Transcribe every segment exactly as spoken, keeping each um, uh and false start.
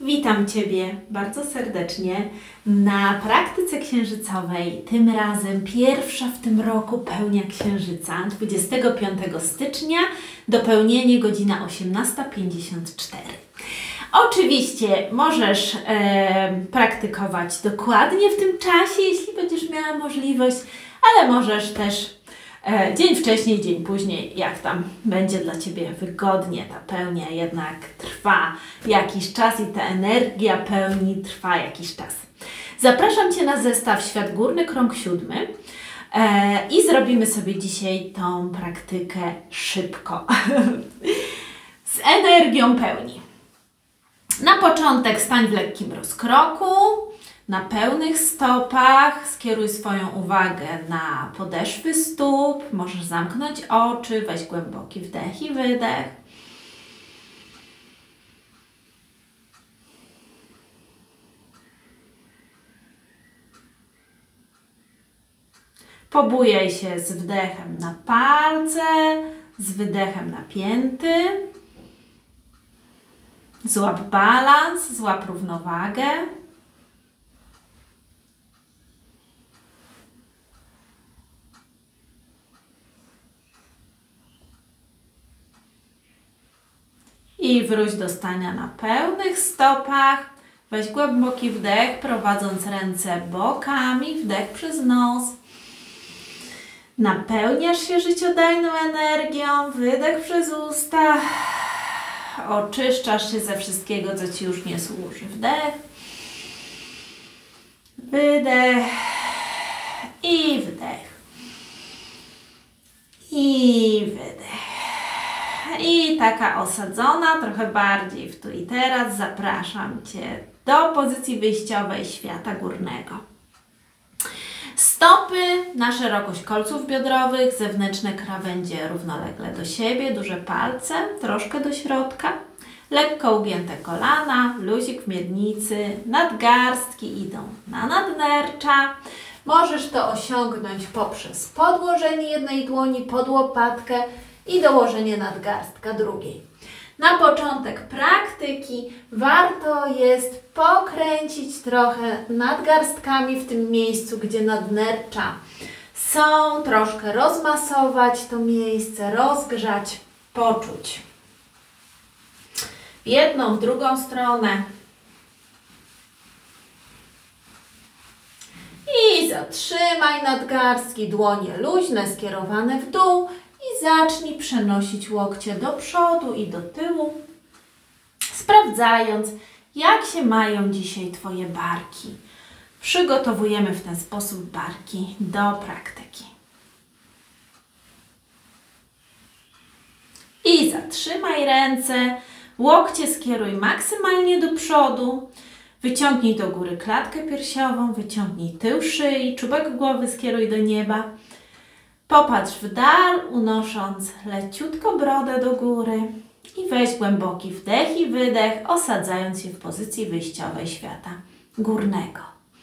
Witam Ciebie bardzo serdecznie na praktyce księżycowej, tym razem pierwsza w tym roku pełnia księżyca, dwudziestego piątego stycznia, dopełnienie godzina osiemnasta pięćdziesiąt cztery. Oczywiście możesz e, praktykować dokładnie w tym czasie, jeśli będziesz miała możliwość, ale możesz też e, dzień wcześniej, dzień później, jak tam będzie dla Ciebie wygodnie. Ta pełnia jednak trwa jakiś czas i ta energia pełni trwa jakiś czas. Zapraszam Cię na zestaw Świat Górny, krąg siódmy e, i zrobimy sobie dzisiaj tą praktykę szybko, z energią pełni. Na początek stań w lekkim rozkroku, na pełnych stopach, skieruj swoją uwagę na podeszwy stóp, możesz zamknąć oczy, weź głęboki wdech i wydech. Pobujaj się z wdechem na palce, z wydechem na pięty. Złap balans, złap równowagę. I wróć do stania na pełnych stopach. Weź głęboki wdech, prowadząc ręce bokami, wdech przez nos. Napełniasz się życiodajną energią, wydech przez usta. Oczyszczasz się ze wszystkiego, co Ci już nie służy. Wdech, wydech i wdech. I wydech. I taka osadzona, trochę bardziej w tu i teraz, zapraszam Cię do pozycji wyjściowej świata górnego. Stopy na szerokość kolców biodrowych, zewnętrzne krawędzie równolegle do siebie, duże palce, troszkę do środka, lekko ugięte kolana, luzik w miednicy, nadgarstki idą na nadnercza. Możesz to osiągnąć poprzez podłożenie jednej dłoni pod łopatkę i dołożenie nadgarstka drugiej. Na początek praktyki warto jest pokręcić trochę nadgarstkami w tym miejscu, gdzie nadnercza są, troszkę rozmasować to miejsce, rozgrzać, poczuć. W jedną, w drugą stronę. I zatrzymaj nadgarstki, dłonie luźne, skierowane w dół. I zacznij przenosić łokcie do przodu i do tyłu, sprawdzając, jak się mają dzisiaj Twoje barki. Przygotowujemy w ten sposób barki do praktyki. I zatrzymaj ręce, łokcie skieruj maksymalnie do przodu, wyciągnij do góry klatkę piersiową, wyciągnij tył szyi, czubek głowy skieruj do nieba. Popatrz w dal, unosząc leciutko brodę do góry i weź głęboki wdech i wydech, osadzając się w pozycji wyjściowej świata górnego.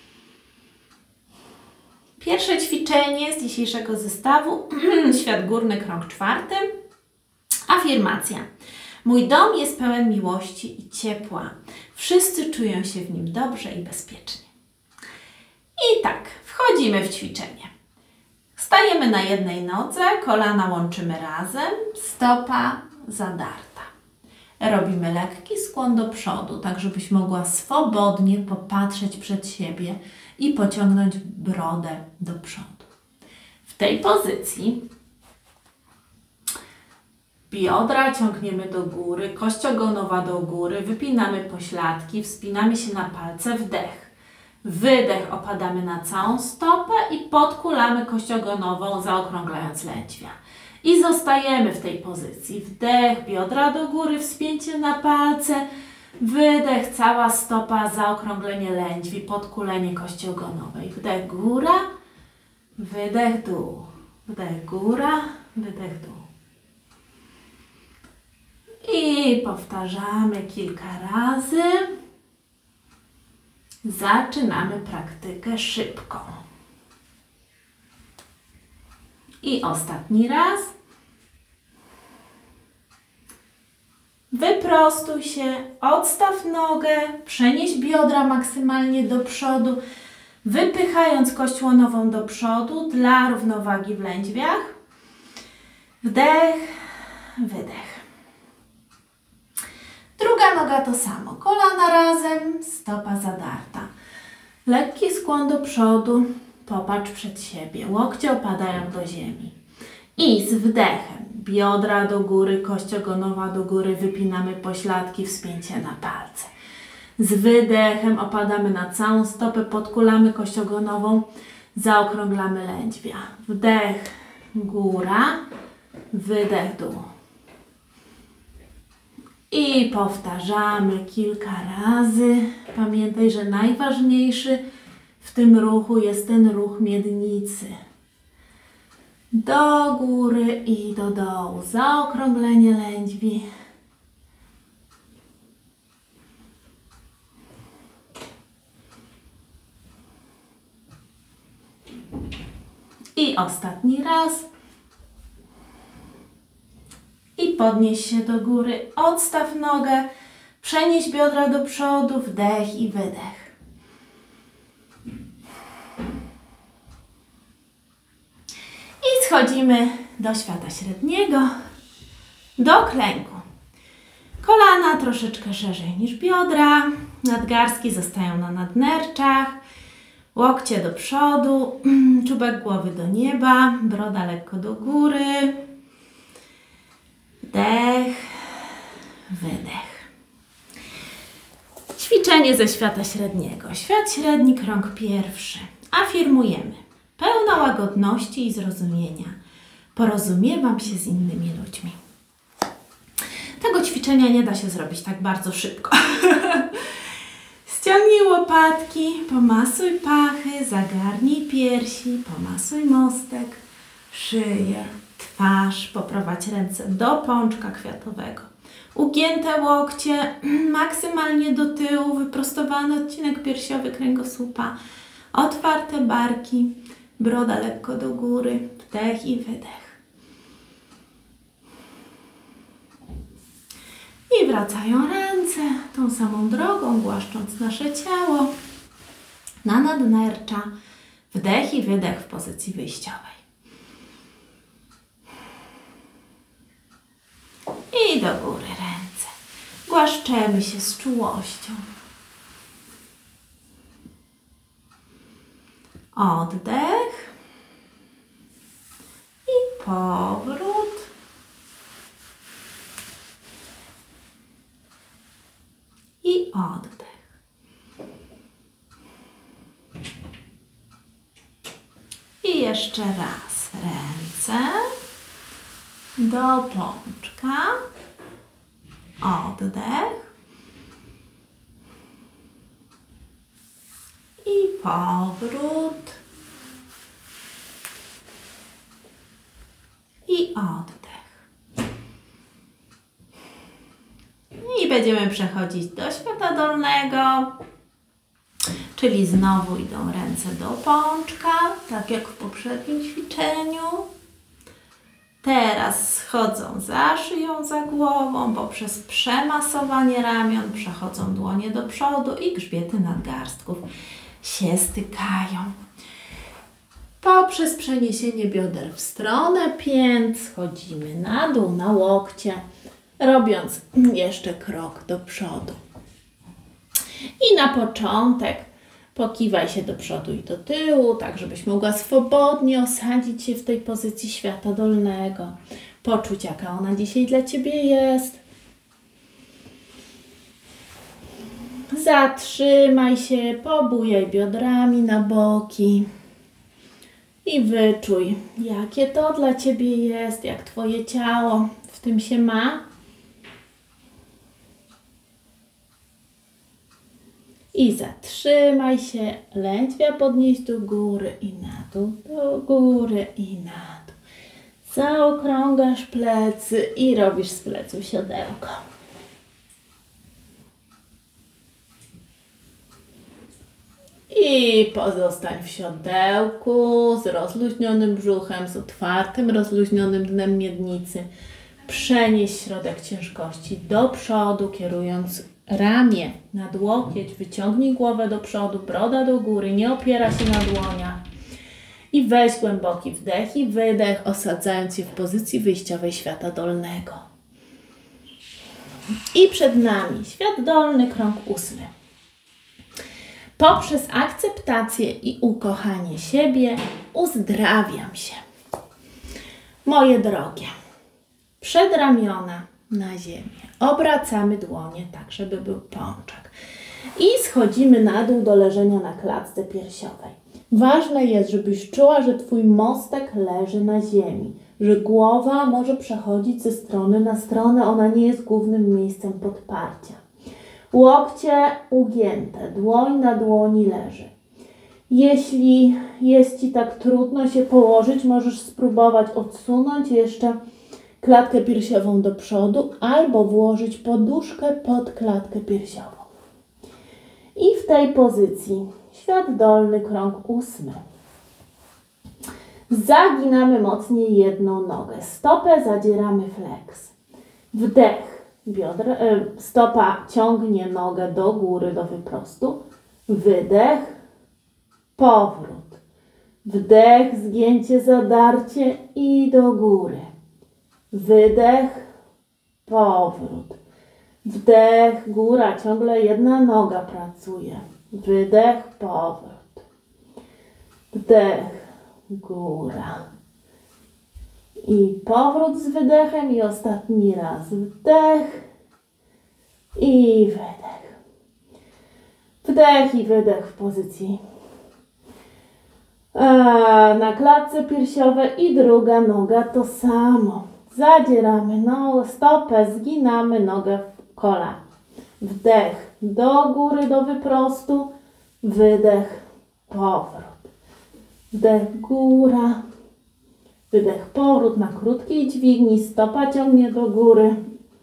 Pierwsze ćwiczenie z dzisiejszego zestawu, Świat Górny, krąg czwarty. Afirmacja. Mój dom jest pełen miłości i ciepła. Wszyscy czują się w nim dobrze i bezpiecznie. I tak, wchodzimy w ćwiczenie. Stajemy na jednej nodze, kolana łączymy razem, stopa zadarta. Robimy lekki skłon do przodu, tak żebyś mogła swobodnie popatrzeć przed siebie i pociągnąć brodę do przodu. W tej pozycji biodra ciągniemy do góry, kość ogonowa do góry, wypinamy pośladki, wspinamy się na palce, wdech. Wydech, opadamy na całą stopę i podkulamy kość ogonową, zaokrąglając lędźwia. I zostajemy w tej pozycji. Wdech, biodra do góry, wspięcie na palce. Wydech, cała stopa, zaokrąglenie lędźwi, podkulenie kości ogonowej. Wdech, góra, wydech, dół. Wdech, góra, wydech, dół. I powtarzamy kilka razy. Zaczynamy praktykę szybką. I ostatni raz. Wyprostuj się, odstaw nogę, przenieś biodra maksymalnie do przodu, wypychając kość łonową do przodu dla równowagi w lędźwiach. Wdech, wydech. Druga noga to samo. Kolana razem, stopa zadarta. Lekki skłon do przodu, popatrz przed siebie. Łokcie opadają do ziemi. I z wdechem biodra do góry, kość ogonowa do góry, wypinamy pośladki, wspięcie na palce. Z wydechem opadamy na całą stopę, podkulamy kość ogonową, zaokrąglamy lędźwia. Wdech, góra, wydech, dół. I powtarzamy kilka razy. Pamiętaj, że najważniejszy w tym ruchu jest ten ruch miednicy. Do góry i do dołu. Zaokrąglenie lędźwi. I ostatni raz. I podnieś się do góry. Odstaw nogę. Przenieś biodra do przodu. Wdech i wydech. I schodzimy do świata średniego, do klęku. Kolana troszeczkę szerzej niż biodra, nadgarstki zostają na nadnerczach, łokcie do przodu, czubek głowy do nieba, broda lekko do góry. Wdech, wydech. Ćwiczenie ze świata średniego. Świat średni, krąg pierwszy. Afirmujemy. Pełna łagodności i zrozumienia. Porozumiewam się z innymi ludźmi. Tego ćwiczenia nie da się zrobić tak bardzo szybko. Ściągnij łopatki, pomasuj pachy, zagarnij piersi, pomasuj mostek, szyję, twarz, poprowadź ręce do pączka kwiatowego. Ugięte łokcie, maksymalnie do tyłu, wyprostowany odcinek piersiowy kręgosłupa, otwarte barki, broda lekko do góry, wdech i wydech. I wracają ręce tą samą drogą, głaszcząc nasze ciało na nadnercza. Wdech i wydech w pozycji wyjściowej. I do góry ręce. Głaszczemy się z czułością. Oddech i powrót. I oddech. I jeszcze raz ręce do pączka. Oddech. I powrót. I oddech. I będziemy przechodzić do świata dolnego, czyli znowu idą ręce do pączka, tak jak w poprzednim ćwiczeniu. Teraz schodzą za szyją, za głową, poprzez przemasowanie ramion przechodzą dłonie do przodu i grzbiety nadgarstków się stykają. Poprzez przeniesienie bioder w stronę pięt schodzimy na dół, na łokcie, robiąc jeszcze krok do przodu. I na początek pokiwaj się do przodu i do tyłu, tak żebyś mogła swobodnie osadzić się w tej pozycji świata dolnego. Poczuć, jaka ona dzisiaj dla Ciebie jest. Zatrzymaj się, pobujaj biodrami na boki i wyczuj, jakie to dla Ciebie jest, jak Twoje ciało w tym się ma. I zatrzymaj się, lędźwia podnieść do góry i na dół, do góry i na dół. Zaokrągasz plecy i robisz z pleców siodełko. I pozostań w siodełku z rozluźnionym brzuchem, z otwartym, rozluźnionym dnem miednicy. Przenieś środek ciężkości do przodu, kierując ramię nad łokieć. Wyciągnij głowę do przodu, broda do góry, nie opiera się na dłoniach. I weź głęboki wdech i wydech, osadzając się w pozycji wyjściowej świata dolnego. I przed nami świat dolny, krąg ósmy. Poprzez akceptację i ukochanie siebie uzdrawiam się. Moje drogie, przedramiona na ziemię. Obracamy dłonie tak, żeby był pączek. I schodzimy na dół do leżenia na klatce piersiowej. Ważne jest, żebyś czuła, że Twój mostek leży na ziemi, że głowa może przechodzić ze strony na stronę, ona nie jest głównym miejscem podparcia. Łokcie ugięte, dłoń na dłoni leży. Jeśli jest Ci tak trudno się położyć, możesz spróbować odsunąć jeszcze klatkę piersiową do przodu albo włożyć poduszkę pod klatkę piersiową. I w tej pozycji świat dolny, krąg ósmy. Zaginamy mocniej jedną nogę. Stopę zadzieramy flex. Wdech. Biodra, e, stopa ciągnie nogę do góry, do wyprostu. Wydech. Powrót. Wdech, zgięcie, zadarcie i do góry. Wydech. Powrót. Wdech, góra, ciągle jedna noga pracuje. Wydech, powrót. Wdech, góra. I powrót z wydechem i ostatni raz. Wdech i wydech. Wdech i wydech w pozycji na klatce piersiowej i druga noga to samo. Zadzieramy nogę, stopę, zginamy nogę w kolana. Wdech do góry, do wyprostu. Wydech, powrót. Wdech, góra. Wydech, powrót na krótkiej dźwigni. Stopa ciągnie do góry.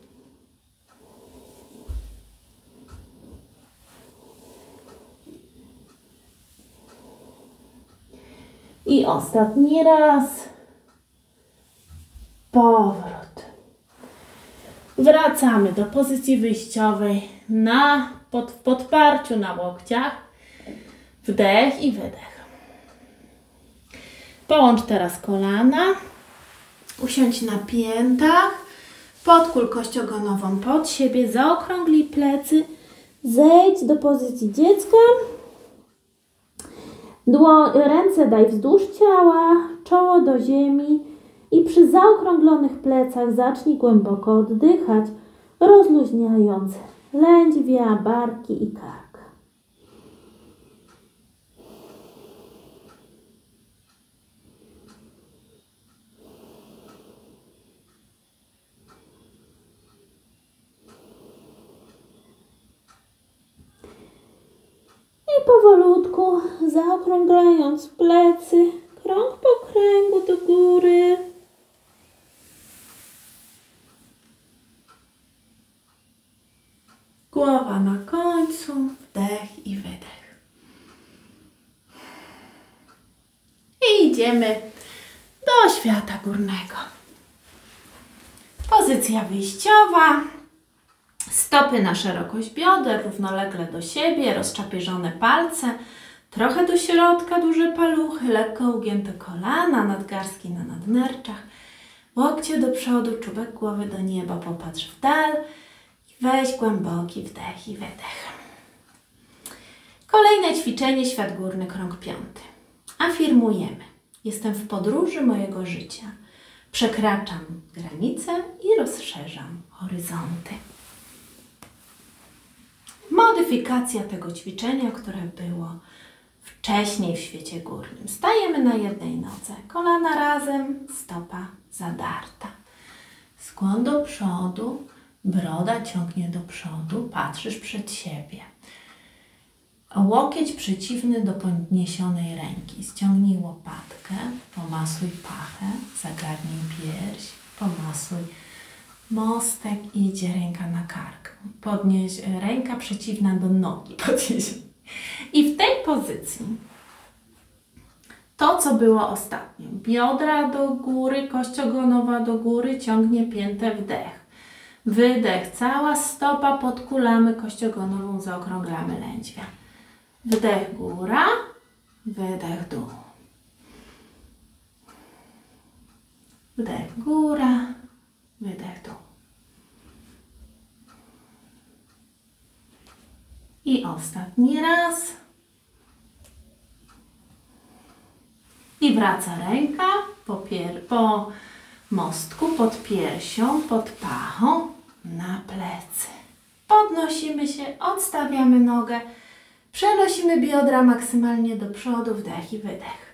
I ostatni raz. Powrót. Wracamy do pozycji wyjściowej na, pod, w podparciu na łokciach. Wdech i wydech. Połącz teraz kolana. Usiądź na piętach. Podkul kość ogonową pod siebie. Zaokrąglij plecy. Zejdź do pozycji dziecka. Dło, ręce daj wzdłuż ciała. Czoło do ziemi. I przy zaokrąglonych plecach zacznij głęboko oddychać, rozluźniając lędźwia, barki i kark. I powolutku zaokrąglając plecy, krąg po kręgu do góry. Głowa na końcu, wdech i wydech. I idziemy do świata górnego. Pozycja wyjściowa. Stopy na szerokość bioder, równolegle do siebie, rozczapieżone palce, trochę do środka, duże paluchy, lekko ugięte kolana, nadgarstki na nadnerczach, łokcie do przodu, czubek głowy do nieba, popatrz w dal. Weź głęboki wdech i wydech. Kolejne ćwiczenie, świat górny, krąg piąty. Afirmujemy. Jestem w podróży mojego życia. Przekraczam granice i rozszerzam horyzonty. Modyfikacja tego ćwiczenia, które było wcześniej w świecie górnym. Stajemy na jednej nodze. Kolana razem, stopa zadarta. Skłon do przodu. Broda ciągnie do przodu, patrzysz przed siebie. Łokieć przeciwny do podniesionej ręki. Ściągnij łopatkę, pomasuj pachę, zagarnij pierś, pomasuj mostek i idzie ręka na kark. Podnieś ręka przeciwna do nogi. Podnieś. I w tej pozycji To, co było ostatnio. Biodra do góry, kość ogonowa do góry, ciągnie piętę, wdech. Wydech, cała stopa, podkulamy kość ogonową, zaokrąglamy lędźwia. Wdech, góra, wydech, dół. Wdech, góra, wydech, dół. I ostatni raz. I wraca ręka po, pier po mostku, pod piersią, pod pachą, na plecy. Podnosimy się, odstawiamy nogę, przenosimy biodra maksymalnie do przodu, wdech i wydech.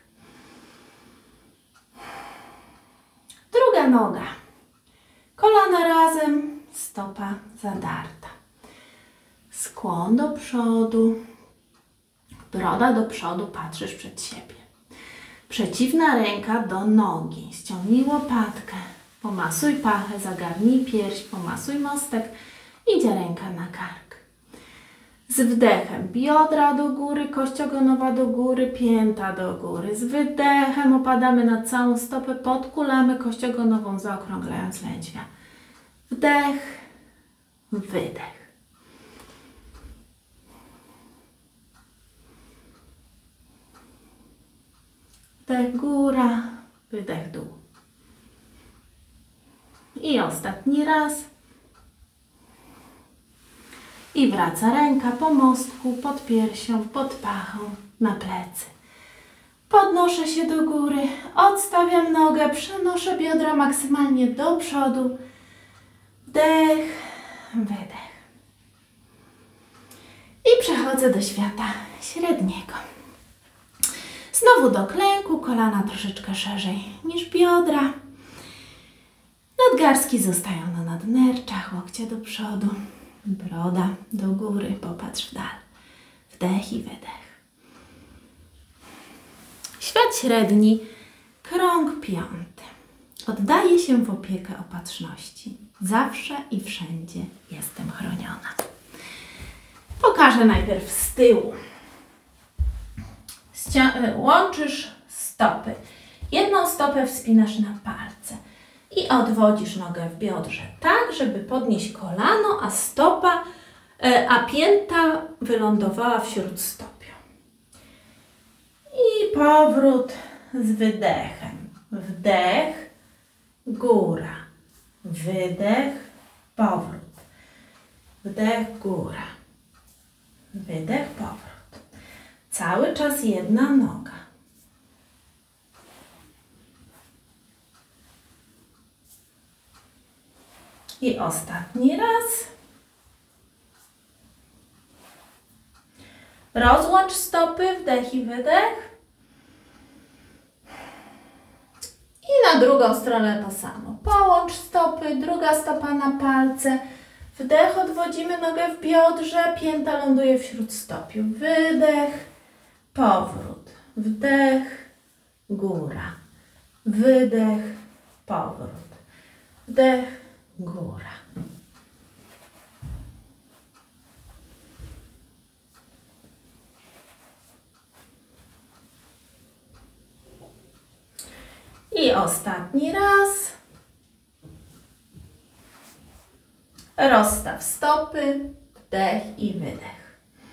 Druga noga. Kolana razem, stopa zadarta. Skłon do przodu, broda do przodu, patrzysz przed siebie. Przeciwna ręka do nogi. Ściągnij łopatkę, pomasuj pachę, zagarnij pierś, pomasuj mostek. Idzie ręka na kark. Z wdechem biodra do góry, kość ogonowa do góry, pięta do góry. Z wydechem opadamy na całą stopę, podkulamy kość ogonową, zaokrąglając lędźwia. Wdech, wydech. Wdech, góra, wydech, dół. I ostatni raz. I wraca ręka po mostku, pod piersią, pod pachą, na plecy. Podnoszę się do góry, odstawiam nogę, przenoszę biodra maksymalnie do przodu. Wdech, wydech. I przechodzę do świata średniego. Znowu do klęku, kolana troszeczkę szerzej niż biodra. Nadgarstki zostają na nadnerczach, łokcie do przodu, broda do góry, popatrz w dal. Wdech i wydech. Świat średni, krąg piąty. Oddaję się w opiekę opatrzności. Zawsze i wszędzie jestem chroniona. Pokażę najpierw z tyłu. Łączysz stopy. Jedną stopę wspinasz na palce i odwodzisz nogę w biodrze tak, żeby podnieść kolano, a stopa, a pięta wylądowała w śródstopiu. I powrót z wydechem. Wdech, góra. Wydech, powrót. Wdech, góra. Wydech, powrót. Cały czas jedna noga. I ostatni raz. Rozłącz stopy, wdech i wydech. I na drugą stronę to samo. Połącz stopy, druga stopa na palce. Wdech, odwodzimy nogę w biodrze, pięta ląduje w śródstopiu. Wydech, powrót. Wdech, góra. Wydech, powrót. Wdech, góra. I ostatni raz. Rozstaw stopy, wdech i wydech.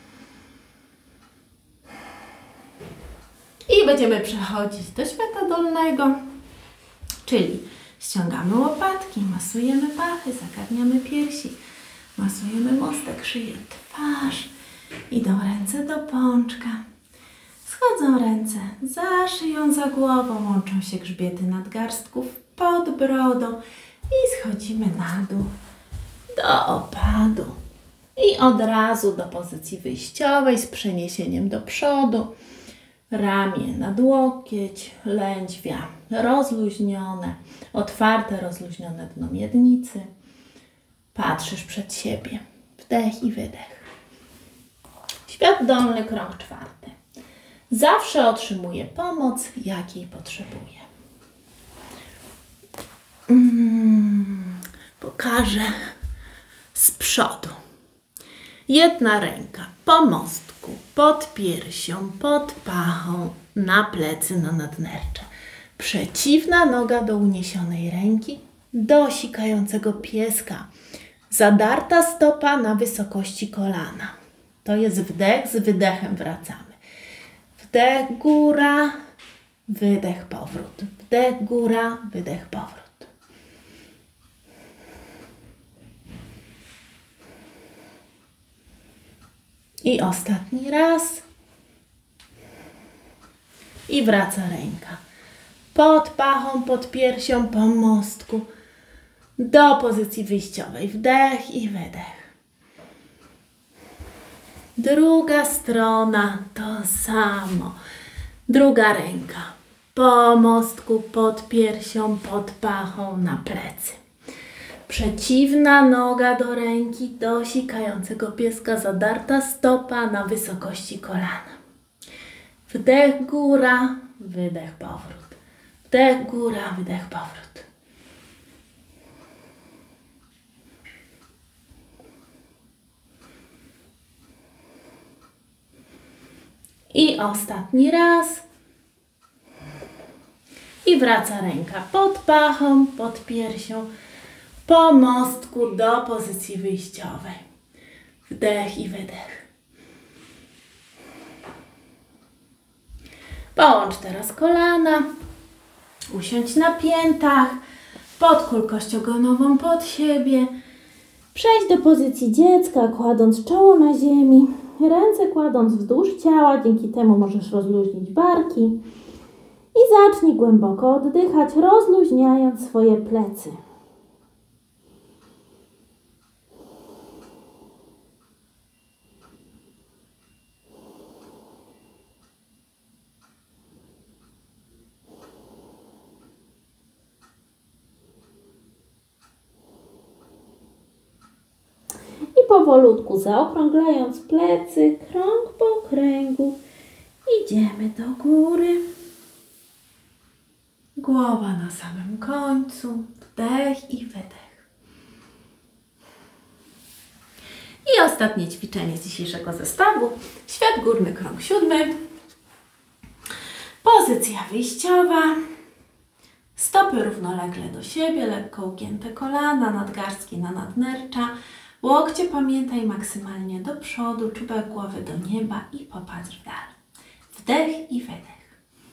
I będziemy przechodzić do świata dolnego, czyli ściągamy łopatki, masujemy pachy, zagarniamy piersi, masujemy mostek, szyję, twarz. Idą ręce do pączka. Schodzą ręce za szyją, za głową, łączą się grzbiety nadgarstków pod brodą i schodzimy na dół do opadu. I od razu do pozycji wyjściowej z przeniesieniem do przodu. Ramię nad łokieć, lędźwia rozluźnione, otwarte, rozluźnione dno miednicy. Patrzysz przed siebie. Wdech i wydech. Świat dolny, krąg czwarty. Zawsze otrzymuję pomoc, jakiej potrzebuję. Mm, pokażę z przodu. Jedna ręka po mostku, pod piersią, pod pachą, na plecy, na nadnercze. Przeciwna noga do uniesionej ręki, do sikającego pieska. Zadarta stopa na wysokości kolana. To jest wdech, z wydechem wracamy. Wdech, góra, wydech, powrót. Wdech, góra, wydech, powrót. I ostatni raz. I wraca ręka. Pod pachą, pod piersią, po mostku. Do pozycji wyjściowej. Wdech i wydech. Druga strona to samo. Druga ręka. Po mostku, pod piersią, pod pachą, na plecy. Przeciwna noga do ręki, do sikającego pieska, zadarta stopa na wysokości kolana. Wdech, góra, wydech, powrót. Wdech, góra, wydech, powrót. I ostatni raz. I wraca ręka pod pachą, pod piersią, po mostku do pozycji wyjściowej. Wdech i wydech. Połącz teraz kolana. Usiądź na piętach. Podkól kość ogonową pod siebie. Przejdź do pozycji dziecka, kładąc czoło na ziemi. Ręce kładąc wzdłuż ciała. Dzięki temu możesz rozluźnić barki. I zacznij głęboko oddychać, rozluźniając swoje plecy. I powolutku zaokrąglając plecy, krąg po kręgu, idziemy do góry. Głowa na samym końcu, wdech i wydech. I ostatnie ćwiczenie z dzisiejszego zestawu. Świat górny, krąg siódmy. Pozycja wyjściowa. Stopy równolegle do siebie, lekko ugięte kolana, nadgarstki na nadnercza. Łokcie pamiętaj maksymalnie do przodu, czubek głowy do nieba i popatrz w dal. Wdech i wydech.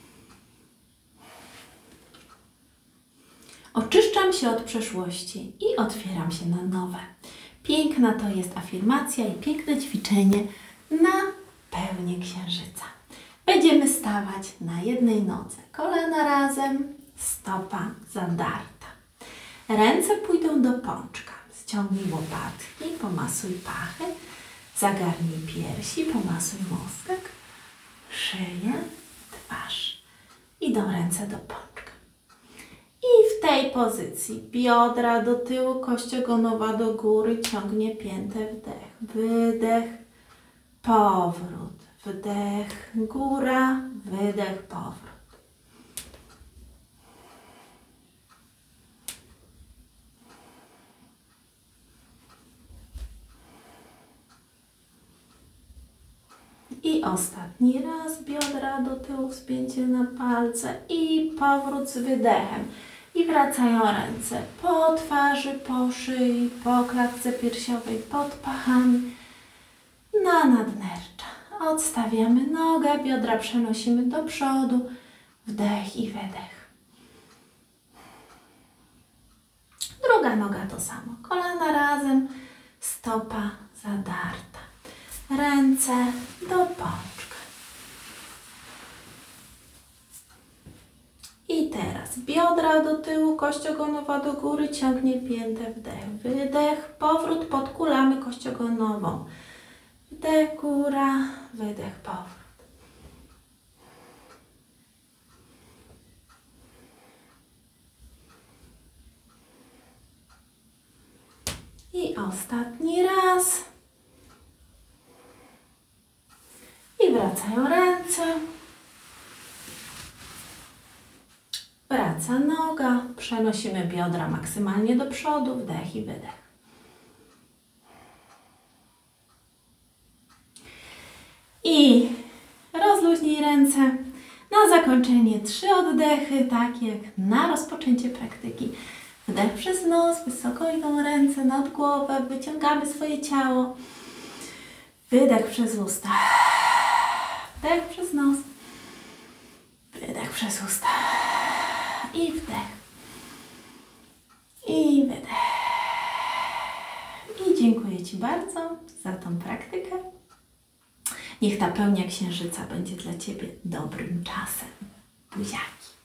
Oczyszczam się od przeszłości i otwieram się na nowe. Piękna to jest afirmacja i piękne ćwiczenie na pełnię księżyca. Będziemy stawać na jednej nodze. Kolana razem, stopa zadarta. Ręce pójdą do pączka. Ściągnij łopatki, pomasuj pachy, zagarnij piersi, pomasuj mostek, szyję, twarz. Idą ręce do pączka. I w tej pozycji biodra do tyłu, kość ogonowa do góry, ciągnie piętę, wdech, wydech, powrót, wdech, góra, wydech, powrót. I ostatni raz biodra do tyłu, wspięcie na palce i powrót z wydechem. I wracają ręce po twarzy, po szyi, po klatce piersiowej, pod pachami, na nadnercza. Odstawiamy nogę, biodra przenosimy do przodu, wdech i wydech. Druga noga to samo, kolana razem, stopa zadarta. Ręce do pączka. I teraz biodra do tyłu, kość ogonowa do góry, ciągnie piętę, wdech, wydech, powrót, podkulamy kość ogonową. Wdech, góra, wydech, powrót. I ostatni raz. I wracają ręce. Wraca noga. Przenosimy biodra maksymalnie do przodu. Wdech i wydech. I rozluźnij ręce. Na zakończenie trzy oddechy, tak jak na rozpoczęcie praktyki. Wdech przez nos, wysoko idą ręce nad głowę, wyciągamy swoje ciało. Wydech przez usta. Wdech przez nos. Wydech przez usta. I wdech. I wydech. I dziękuję Ci bardzo za tą praktykę. Niech ta pełnia księżyca będzie dla Ciebie dobrym czasem. Buziaki.